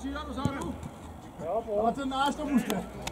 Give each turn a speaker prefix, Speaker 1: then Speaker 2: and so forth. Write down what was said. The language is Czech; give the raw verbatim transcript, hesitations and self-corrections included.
Speaker 1: zie je dat, Zaru? Ja, wat een naast dan moest